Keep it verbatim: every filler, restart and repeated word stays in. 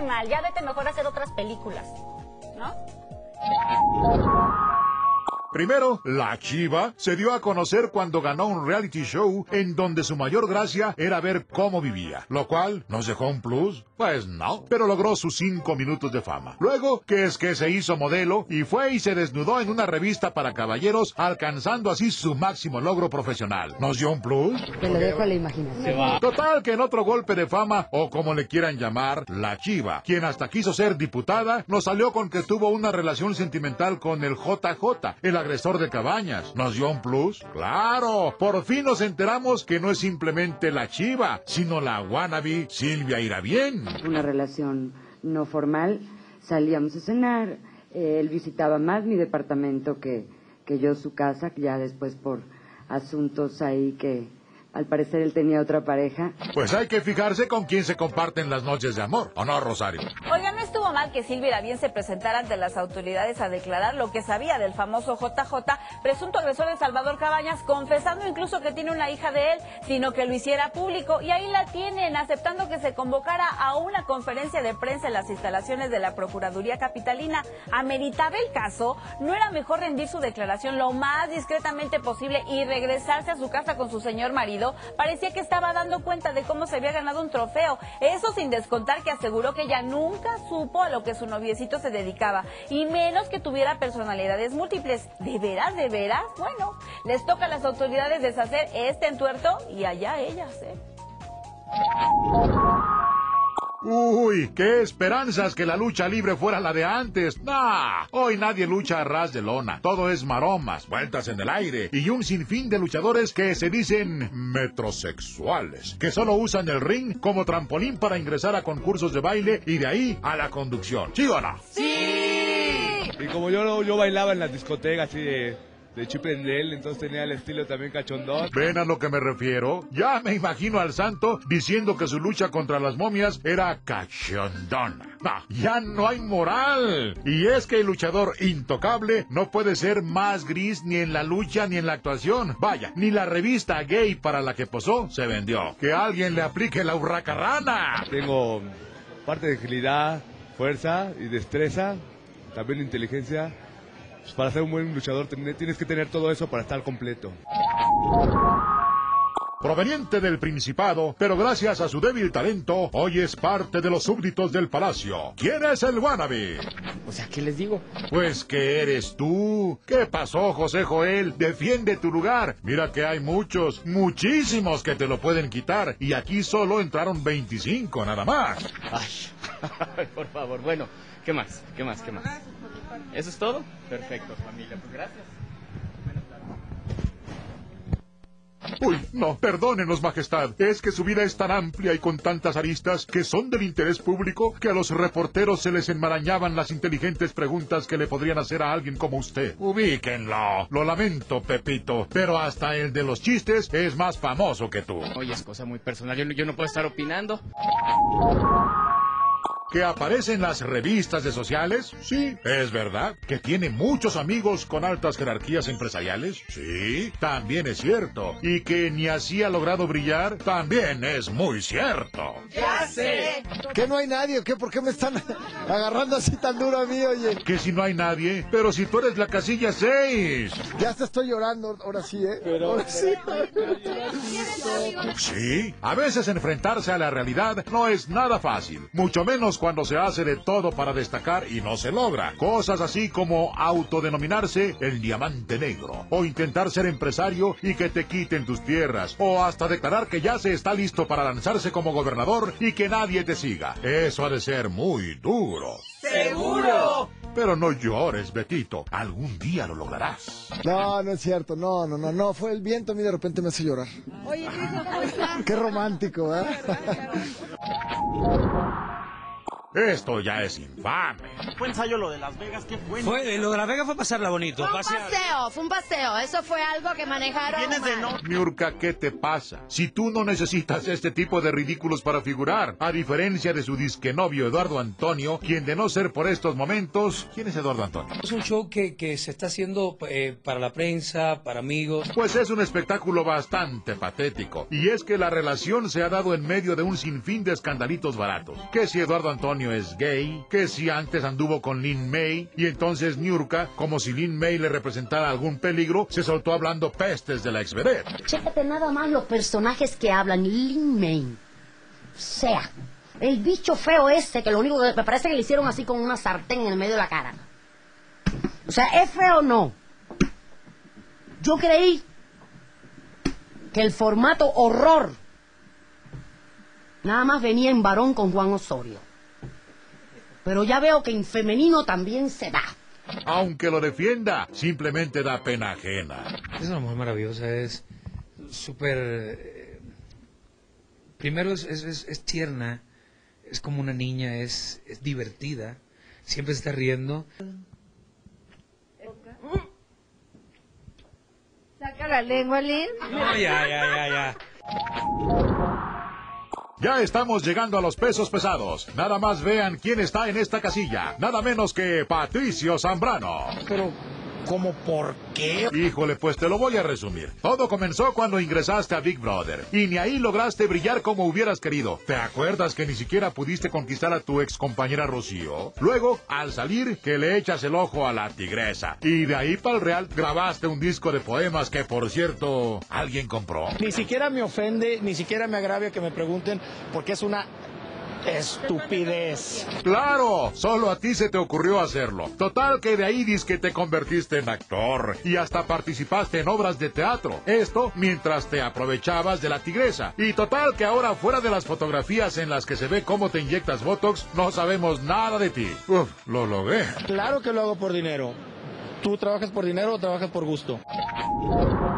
mal, ya vete mejor a hacer otras películas, ¿no? Primero, la Chiva se dio a conocer cuando ganó un reality show en donde su mayor gracia era ver cómo vivía, lo cual nos dejó un plus, pues no, pero logró sus cinco minutos de fama. Luego, que es que se hizo modelo y fue y se desnudó en una revista para caballeros, alcanzando así su máximo logro profesional. ¿Nos dio un plus? Te lo dejo a la imaginación. Total que en otro golpe de fama, o como le quieran llamar, la Chiva, quien hasta quiso ser diputada, nos salió con que tuvo una relación sentimental con el J J, el agresor de Cabañas. ¿Nos dio un plus? ¡Claro! Por fin nos enteramos que no es simplemente la Chiva, sino la wannabe Silvia Irabien. Una relación no formal, salíamos a cenar, eh, él visitaba más mi departamento que, que yo su casa, ya después por asuntos ahí que al parecer él tenía otra pareja. Pues hay que fijarse con quién se comparten las noches de amor, ¿o no, Rosario? Oiga, no estuvo mal que Silvia Irabien se presentara ante las autoridades a declarar lo que sabía del famoso J J, presunto agresor de Salvador Cabañas, confesando incluso que tiene una hija de él, sino que lo hiciera público. Y ahí la tienen, aceptando que se convocara a una conferencia de prensa en las instalaciones de la Procuraduría Capitalina. ¿Ameritaba el caso? ¿No era mejor rendir su declaración lo más discretamente posible y regresarse a su casa con su señor marido? Parecía que estaba dando cuenta de cómo se había ganado un trofeo, eso sin descontar que aseguró que ella nunca supo a lo que su noviecito se dedicaba, y menos que tuviera personalidades múltiples. ¿De veras, de veras? Bueno, les toca a las autoridades deshacer este entuerto y allá ellas, ¿eh? Uy, qué esperanzas que la lucha libre fuera la de antes. Nah, hoy nadie lucha a ras de lona. Todo es maromas, vueltas en el aire y un sinfín de luchadores que se dicen metrosexuales, que solo usan el ring como trampolín para ingresar a concursos de baile y de ahí a la conducción. ¿Sí o no? ¡Sí! Y como yo, yo bailaba en las discotecas así de... de Chip and Dale, entonces tenía el estilo también cachondón. ¿Ven a lo que me refiero? Ya me imagino al santo diciendo que su lucha contra las momias era cachondona. No, ya no hay moral. Y es que el luchador intocable no puede ser más gris ni en la lucha ni en la actuación. Vaya, ni la revista gay para la que posó se vendió. Que alguien le aplique la hurracarrana. Tengo parte de agilidad, fuerza y destreza, también inteligencia. Para ser un buen luchador tienes que tener todo eso para estar completo. Proveniente del Principado, pero gracias a su débil talento, hoy es parte de los súbditos del palacio. ¿Quién es el wannabe? O sea, ¿qué les digo? Pues que eres tú. ¿Qué pasó, José Joel? Defiende tu lugar. Mira que hay muchos, muchísimos que te lo pueden quitar. Y aquí solo entraron veinticinco, nada más. Ay, por favor. Bueno, ¿qué más? ¿Qué más? ¿Qué más? ¿Eso es todo? Perfecto, familia. Pues gracias. Uy, no, perdónenos, majestad. Es que su vida es tan amplia y con tantas aristas que son del interés público que a los reporteros se les enmarañaban las inteligentes preguntas que le podrían hacer a alguien como usted. Ubíquenlo. Lo lamento, Pepito, pero hasta el de los chistes es más famoso que tú. Oye, es cosa muy personal. Yo no, yo no puedo estar opinando. ¿Que aparece en las revistas de sociales? Sí. ¿Es verdad? ¿Que tiene muchos amigos con altas jerarquías empresariales? Sí, también es cierto. ¿Y que ni así ha logrado brillar? También es muy cierto. ¡Ya sé! ¿Que no hay nadie o qué? ¿Por qué me están agarrando así tan duro a mí, oye? Que si no hay nadie, pero si tú eres la casilla seis. Ya te estoy llorando, ahora sí, ¿eh? Pero... Ahora sí. Sí, a veces enfrentarse a la realidad no es nada fácil, mucho menos cuando se hace de todo para destacar y no se logra. Cosas así como autodenominarse el diamante negro, o intentar ser empresario y que te quiten tus tierras, o hasta declarar que ya se está listo para lanzarse como gobernador y que nadie te siga. Eso ha de ser muy duro. ¡Seguro! Pero no llores, Betito, algún día lo lograrás. No, no es cierto, no, no, no, no, fue el viento, a mí de repente me hace llorar. Oye, ¿cómo estás? Qué romántico, ¿eh? Esto ya es infame. Fue ensayo lo de Las Vegas, ¿qué fue? Fue, lo de Las Vegas fue pasarla bonito. Fue un pasear. paseo, fue un paseo. Eso fue algo que manejaron. ¿Vienes de no? Niurka, ¿qué te pasa? Si tú no necesitas este tipo de ridículos para figurar, a diferencia de su disque novio Eduardo Antonio, quien de no ser por estos momentos... ¿Quién es Eduardo Antonio? Es un show que, que se está haciendo eh, para la prensa, para amigos. Pues es un espectáculo bastante patético. Y es que la relación se ha dado en medio de un sinfín de escandalitos baratos. Que si Eduardo Antonio matrimonio es gay, que si antes anduvo con Lin May, y entonces Niurka, como si Lin May le representara algún peligro, se soltó hablando pestes de la ex vedette. Chécate nada más los personajes que hablan. Lin May. O sea, el bicho feo ese, que lo único que me parece que le hicieron así con una sartén en el medio de la cara. O sea, ¿es feo o no? Yo creí que el formato horror nada más venía en varón con Juan Osorio. Pero ya veo que en femenino también se da. Aunque lo defienda, simplemente da pena ajena. Es una mujer maravillosa, es súper... eh, primero es, es, es, es tierna, es como una niña, es, es divertida, siempre se está riendo. Saca la lengua, Lin. No, ya, ya, ya, ya. Ya estamos llegando a los pesos pesados. Nada más vean quién está en esta casilla. Nada menos que Patricio Zambrano. Pero, ¿cómo por qué? Híjole, pues te lo voy a resumir. Todo comenzó cuando ingresaste a Big Brother. Y ni ahí lograste brillar como hubieras querido. ¿Te acuerdas que ni siquiera pudiste conquistar a tu ex compañera Rocío? Luego, al salir, que le echas el ojo a la tigresa. Y de ahí para el Real grabaste un disco de poemas que, por cierto, alguien compró. Ni siquiera me ofende, ni siquiera me agravia que me pregunten, porque es una estupidez. ¡Claro! Solo a ti se te ocurrió hacerlo. Total que de ahí dices que te convertiste en actor y hasta participaste en obras de teatro. Esto mientras te aprovechabas de la tigresa. Y total que ahora, fuera de las fotografías en las que se ve cómo te inyectas Botox, no sabemos nada de ti. Uf, lo logré. Claro que lo hago por dinero. ¿Tú trabajas por dinero o trabajas por gusto?